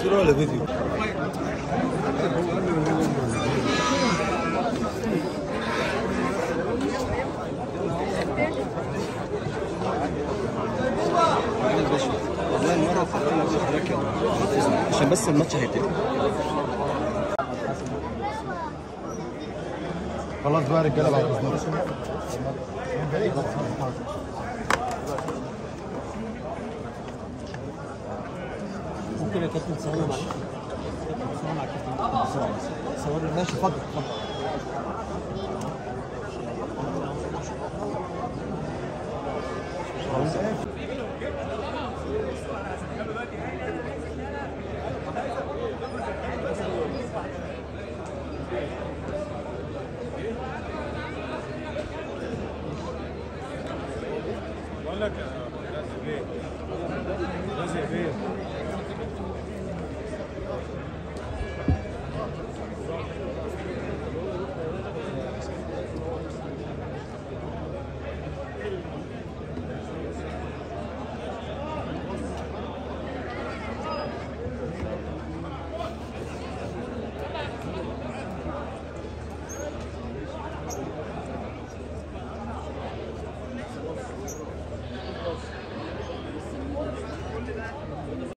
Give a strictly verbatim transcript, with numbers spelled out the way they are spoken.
صورة ولا فيديو؟ والله المرة فكرنا في افريقيا عشان بس الماتش هيبتدي. خلاص بقى يا رجاله بعد اذنكم. ممكن يا كابتن تصورنا معاك؟ تصورنا مع الكابتن صورنا. ماشي اتفضل اتفضل. بقول لك لازم ايه؟ لازم ايه؟